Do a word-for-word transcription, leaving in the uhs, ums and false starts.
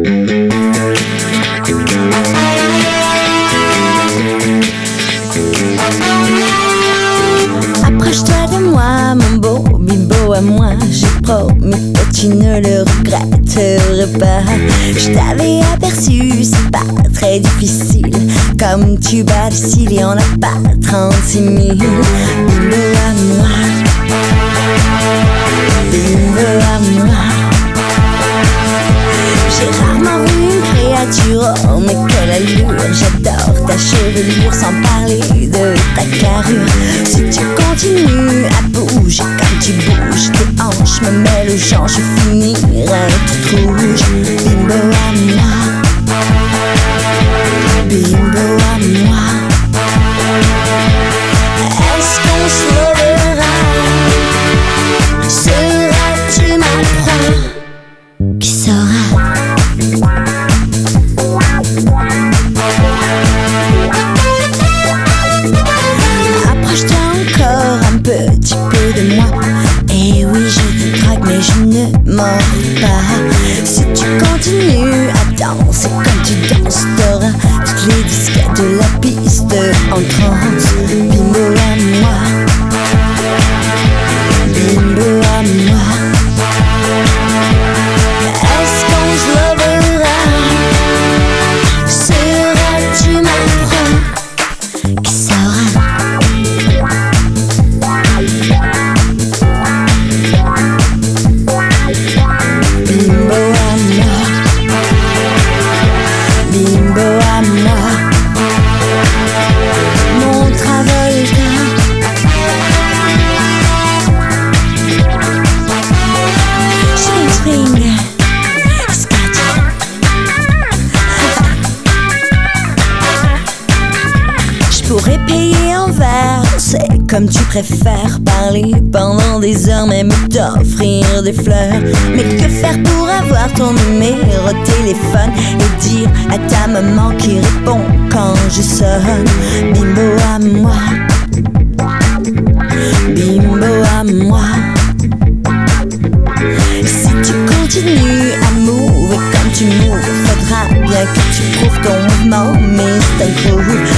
Approche-toi de moi, mon beau bimbo à moi. J'ai promis que tu ne le regretterais pas. Je t'avais aperçu, c'est pas très difficile. Comme tu bats le cil, il y en a pas trente-six mille. Bimbo à moi, bimbo à moi. J'ai rarement vu une créature, oh mais quelle allure. J'adore ta chevelure, sans parler de ta carrure. Si tu continues à bouger comme tu bouges, tes hanches me mêlent aux gens, je finirai toute rouge. Bimbo à moi, bimbo à moi. Est-ce qu'on se reverra? Seras-tu ma proie? Qui saura? Approche-toi encore un petit peu de moi. Et oui, je te drague mais je ne mords pas. Si tu continues à danser comme tu danses, t'auras toutes les disquettes de la piste en transe. Bimbo à moi, bimbo à moi. Est-ce qu'on se reverra? Seras-tu ma proie? Qui saura? Bimbo à moi, bimbo à moi. Mon Travolta. Swing, swing, scotch. Je pourrais payer en verre, c'est comme tu préfères. Parler pendant des heures, même t'offrir des fleurs. Mais que faire pour avoir ton numéro de téléphone et dire à ta maman qui répond quand je sonne? Bimbo à moi, bimbo à moi. Si tu continues à mouver comme tu moves, faudra bien que tu prouves ton mouvement, mais c'est un groove.